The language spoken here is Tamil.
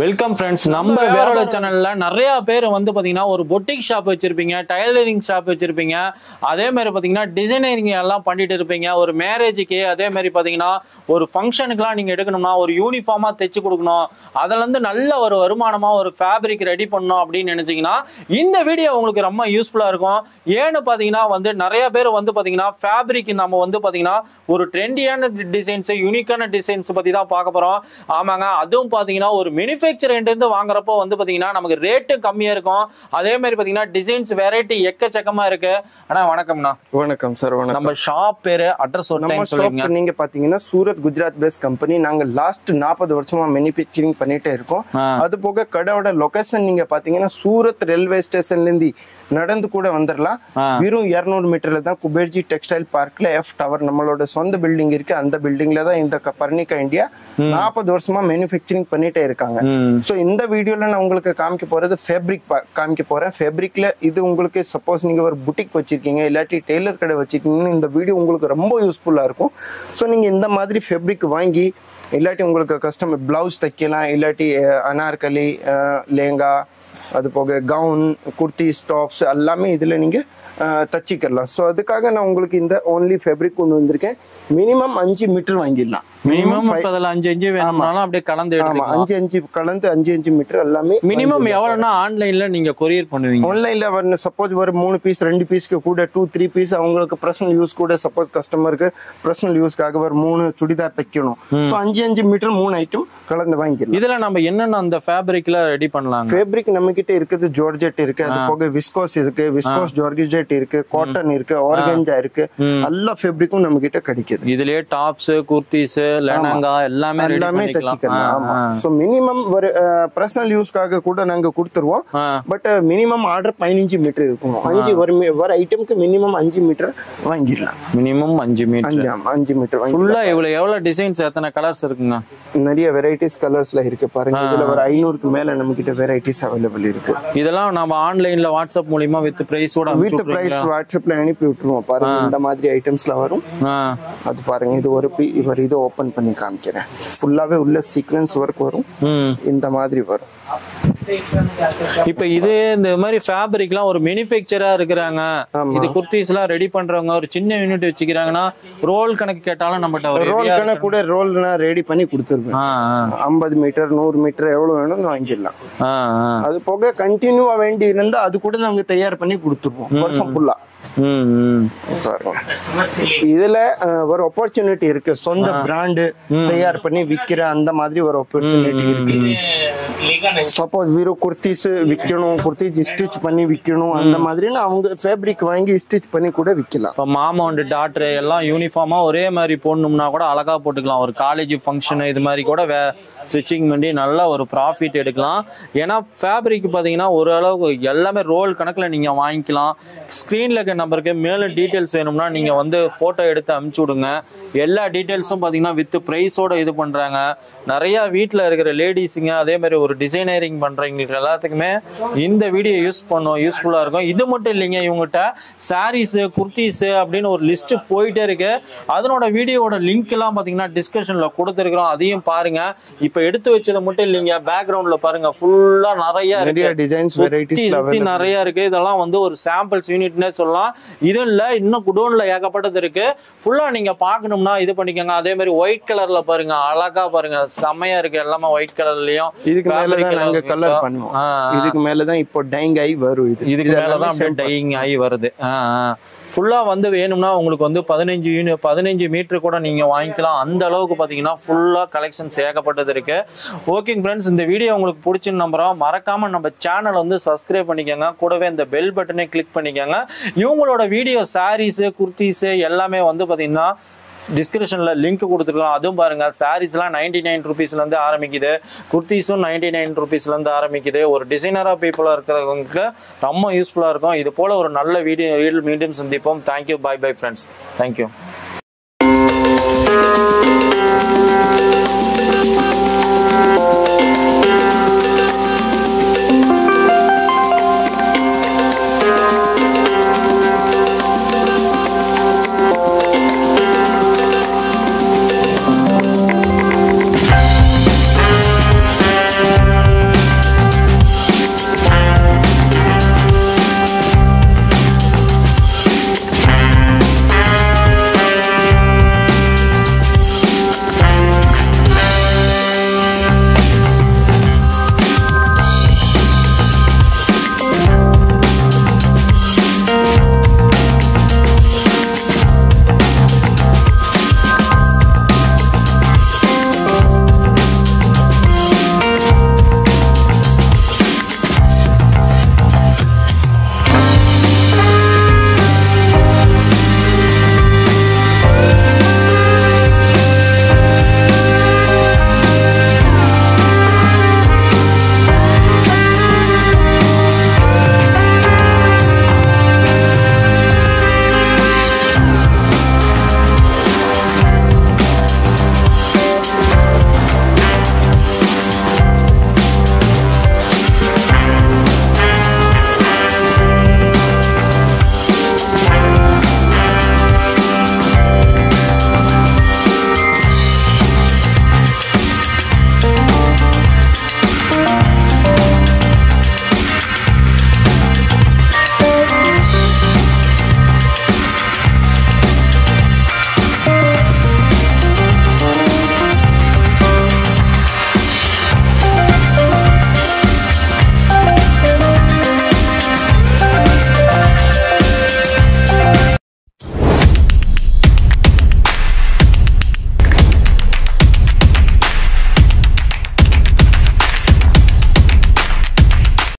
Welcome friends. நம்ம வேரோட சேனல்ல நிறைய பேர் வந்து பாத்தீங்கன்னா ஒரு பொட்டிக் ஷாப் வச்சிருப்பீங்க, டைலரிங் ஷாப் வச்சிருப்பீங்க, அதே மாதிரி பாத்தீங்கன்னா டிசைனரிங் எல்லாம் பண்ணிட்டு இருப்பீங்க. ஒரு மேரேஜுக்கு அதே மாதிரி பாத்தீங்கன்னா ஒரு ஃபங்க்ஷனுக்குலாம் நீங்க எடுக்கணும்னா ஒரு யூனிஃபார்மா தைச்சு கொடுக்கணும், அதுல இருந்து நல்ல ஒரு வருமானமா ஒரு ஃபேப்ரிக் ரெடி பண்ணணும் அப்படின்னு நினைச்சீங்கன்னா இந்த வீடியோ உங்களுக்கு ரொம்ப யூஸ்ஃபுல்லா இருக்கும். ஏன்னு பாத்தீங்கன்னா வந்து நிறைய பேர் வந்து பாத்தீங்கன்னா ஃபேப்ரிக் நம்ம வந்து பாத்தீங்கன்னா ஒரு ட்ரெண்டியான டிசைன்ஸ், யூனிக்கான டிசைன்ஸ் பத்தி தான் பார்க்க போறோம். ஆமாங்க, அதுவும் பாத்தீங்கன்னா ஒரு மேனுஃபேக்சர் இருந்து வாங்குறப்போ வந்து பாத்தீங்கன்னா நமக்கு ரேட்டு கம்மியா இருக்கும். அதே மாதிரி பாத்தீங்கன்னா டிசைன்ஸ் வெரைட்டி எக்கச்சக்கமா இருக்கு. அண்ணா வணக்கம்ண்ணா. வணக்கம் சார். வணக்கம். நம்ம ஷாப் பேரு அட்ரஸ் ஒரு டைம் சொல்லுங்க. நீங்க பாத்தீங்கன்னா சூரத் குஜராத் பேஸ்ட் கம்பெனி. நாங்க லாஸ்ட் 40 வருஷமா மேனுஃபேக்சரிங் பண்ணிட்டே இருக்கோம். அது போக கடையோட லொகேஷன் நீங்க பாத்தீங்கன்னா சூரத் ரயில்வே ஸ்டேஷன்ல இருந்து நடந்து கூட வந்துடலாம். வெறும் 200 மீட்டர்ல தான் குபேர்ஜி டெக்ஸ்டைல் பார்க்ல எஃப் டவர் நம்மளோட சொந்த பில்டிங் இருக்கு. அந்த பில்டிங்ல தான் இந்த பர்னிகா இந்தியா 40 வருஷமா மேனுஃபேக்சரிங் பண்ணிட்டே இருக்காங்க. சோ இந்த வீடியோல நான் உங்களுக்கு காமிக்க போறது ஃபேப்ரிக் காமிக்க போறேன். ஃபேப்ரிக்ல இது உங்களுக்கு சப்போஸ் நீங்க ஒரு புட்டிக் வச்சிருக்கீங்க இல்லாட்டி டெய்லர் கடை வச்சிருக்கீங்கன்னு இந்த வீடியோ உங்களுக்கு ரொம்ப யூஸ்ஃபுல்லா இருக்கும். சோ நீங்க இந்த மாதிரி ஃபேப்ரிக் வாங்கி இல்லாட்டி உங்களுக்கு கஸ்டமர் பிளவுஸ் தைக்கலாம், இல்லாட்டி அனார்கலி, லேங்கா, அது போக கவுன், குர்த்திஸ், டாப்ஸ் எல்லாமே இதுல நீங்க தச்சிக்கலாம். ஸோ அதுக்காக நான் உங்களுக்கு இந்த ஓன்லி ஃபேப்ரிக் கொண்டு வந்திருக்கேன். மினிமம் 5 மீட்டர் வாங்கிடலாம். மினிமம் 5 வேணும்னாலும் அப்படியே கலந்து எடுத்துக்கலாம். 5 கலந்து 5 மீட்டர் எல்லாமே. மினிமம் எவ்வளவுனா ஆன்லைன்ல நீங்க கொரியர் பண்ணுவீங்க? ஆன்லைன்ல வர சப்போஸ் ஒரு 3 பீஸ் 2 பீஸ்க்கு கூட 2-3 பீஸ் அவங்களுக்கு பர்சனல் யூஸ் கூட, சப்போஸ் கஸ்டமருக்கு பர்சனல் யூஸ்க்காக ஒரு 3 சுடிதார் தைக்கணும். ஸோ 5 மீட்டர் 3 ஐட்டம் கலந்து வாங்கிடலாம். இதுல நம்ம என்னென்ன அந்த ஃபேப்ரிக்ல ரெடி பண்ணலாம்? ஃபேப்ரிக் நம்ம கிட்ட இருக்குது ஜார்ஜெட் இருக்கு, அது போக விஸ்கோஸ் இருக்கு, விஸ்கோஸ் ஜார்ஜெட் இருக்கு, காட்டன் இருக்கு, ஆர்கன்ஜா இருக்கு, எல்லா ஃபேப்ரிக்கும் நம்ம கிட்ட கிடைக்குது. இதுலயே டாப்ஸ், குர்த்திஸ், லெஹங்கா எல்லாமே தச்சிக்கலாம். ஆமா. சோ மினிமம் ஒரு பர்சனல் யூஸ்க்காக கூட நாங்க கொடுத்துருவோம். பட் மினிமம் ஆர்டர் 15 மீட்டர் இருக்கும். 5 ஒரு ஐட்டம்க்கு மினிமம் 5 மீட்டர் வாங்கிடலாம். Minimum 5 metre. 5 மீட்டர் ஃபுல்லா எவ்வளவு டிசைன்ஸ், எத்தனை கலர்ஸ் இருக்குங்க? நிறைய வெரைட்டிஸ் கலர்ஸ்ல இருக்கு பாருங்க. இதுல ஒரு 500க்கு மேல நம்ம கிட்ட வெரைட்டிஸ் அவைலபிள் இருக்கு. இதெல்லாம் நம்ம ஆன்லைன்ல வாட்ஸ்அப் மூலமா வித் பிரைஸோட வாட்ஸ்அப்ல அனுப்பி விட்டுருவோம். பாருங்க இந்த மாதிரி ஐட்டம்ஸ்ல வரும். அது பாருங்க, இது ஒரு இது ஓபன் பண்ணி காமிக்கிறேன். ஃபுல்லாவே உள்ள சீக்வென்ஸ் ஒர்க் வரும். இந்த மாதிரி வரும். இப்ப இது இந்த மாதிரி ஃபேப்ரிக்லாம் ஒரு மேனுஃபேக்சரா இருக்கிறாங்க, இது குர்த்திஸ் எல்லாம் ரெடி பண்றவங்க ஒரு சின்ன யூனிட் வச்சுக்கிறாங்கன்னா ரோல் கணக்கு கேட்டாலும் நம்மகிட்ட ரோல் கணக்கு கூட ரோல் நான் ரெடி பண்ணி கொடுத்துருவேன். 50 மீட்டர் 100 மீட்டர் எவ்வளவு வேணும் வாங்கிடலாம். அது போக கண்டினியூவா வேண்டி இருந்தா அது கூட நாங்க தயார் பண்ணி கொடுத்துருவோம் வருஷம் ஃபுல்லா. இதுல ஒரு ஆப்பர்ச்சுனிட்டி இருக்கு. சொந்த பிராண்ட் தயார் பண்ணி விக்கிற அந்த மாதிரி ஒரு ஆப்பர்ச்சுனிட்டி இருக்கு. சப்போஸ் வெறும் குர்த்திஸ் விக்கணும், குர்த்திஸ் ஸ்டிச் பண்ணி விக்கணும், அந்த மாதிரி அவங்க ஃபேப்ரிக் வாங்கி ஸ்டிச் பண்ணி கூட விக்கலாம். இப்போ மாமா அண்ட் டாட்டர் எல்லாம் யூனிஃபார்மா ஒரே மாதிரி போடணும்னா கூட அழகா போட்டுக்கலாம். ஒரு காலேஜ் ஃபங்க்ஷன் இது மாதிரி கூட ஸ்டிச்சிங் பண்ணி நல்ல ஒரு ப்ராஃபிட் எடுக்கலாம். ஏன்னா ஃபேப்ரிக் பார்த்தீங்கன்னா ஓரளவுக்கு எல்லாமே ரோல் கணக்கில் நீங்கள் வாங்கிக்கலாம். ஸ்க்ரீனில் இருக்க நம்பருக்கு மேலே டீட்டெயில்ஸ் வேணும்னா நீங்கள் வந்து ஃபோட்டோ எடுத்து அனுப்பிச்சி விடுங்க. எல்லா டீட்டெயில்ஸும் பார்த்தீங்கன்னா வித் ப்ரைஸோட இது பண்ணுறாங்க. நிறையா வீட்டில் இருக்கிற லேடிஸுங்க அதே மாதிரி ஒரு டிசைனரிங் பண்ணுறவங்களுக்கு எல்லாத்துக்குமே இந்த வீடியோ யூஸ்ஃபுல்லாக இருக்கும். இது மட்டும் இல்லைங்க, இவங்ககிட்ட சாரீஸு, குர்த்திஸு அப்படின்னு ஒரு லிஸ்ட்டு போயிட்டே இருக்கு. அதனோட வீடியோட லிங்க் எல்லாம் பார்த்தீங்கன்னா டிஸ்கிரிப்ஷனில் கொடுத்துருக்குறோம், அதையும் பாருங்க. இப்போ எடுத்து வச்சது மட்டும் இல்லைங்க, பேக்ரவுண்ட்ல பாருங்க ஃபுல்லா நிறைய டிசைன்ஸ் நிறைய இருக்கு. இதெல்லாம் வந்து ஒரு சாம்பிள்ஸ் யூனிட்னே சொல்லலாம். இது இல்ல, இன்னும் குடோன்ல ஏகப்பட்டது இருக்கு. ஃபுல்லா நீங்க பாக்கணும்னா இது பண்ணிக்கோங்க. அதே மாதிரி ஒயிட் கலர்ல பாருங்க, அழகா பாருங்க, செமையா இருக்கு. எல்லாமே ஒயிட் கலர்லயும். இதுக்கு மேலதான் நாங்க கலர் பண்ணுவோம். இதுக்கு மேலதான் இப்போ டைங் ஆகி வரும். இதுக்கு மேலதான் அப்படியே டைங் ஆகி வருது. ஃபுல்லா வந்து வேணும்னா உங்களுக்கு வந்து 15 மீட்டர் கூட நீங்க வாங்கிக்கலாம். அந்த அளவுக்கு பாத்தீங்கன்னா ஃபுல்லா கலெக்ஷன்ஸ் ஏகப்பட்டது இருக்கு. ஓகேங்க ஃப்ரெண்ட்ஸ், இந்த வீடியோ உங்களுக்கு பிடிச்சுன்னு நம்புறோம். மறக்காம நம்ம சேனல் வந்து சப்ஸ்கிரைப் பண்ணிக்கோங்க. கூடவே இந்த பெல் பட்டனை கிளிக் பண்ணிக்கோங்க. இவங்களோட வீடியோ சாரீஸ், குர்த்திஸ் எல்லாமே வந்து பாத்தீங்கன்னா டிஸ்கிரிப்ஷன்ல லிங்க் கொடுத்துருக்கலாம், அதுவும் பாருங்க. சாரீஸ்லாம் 99 ருபீஸ்ல இருந்து ஆரம்பிக்குது, குர்த்திஸும் 99 ருபீஸ்ல இருந்து ஆரம்பிக்குது. ஒரு டிசைனரா பீப்புளா இருக்கிறவங்களுக்கு ரொம்ப யூஸ்ஃபுல்லா இருக்கும். இது போல ஒரு நல்ல வீடியோ மீண்டும் சந்திப்போம். Thank you, bye bye friends. Thank you.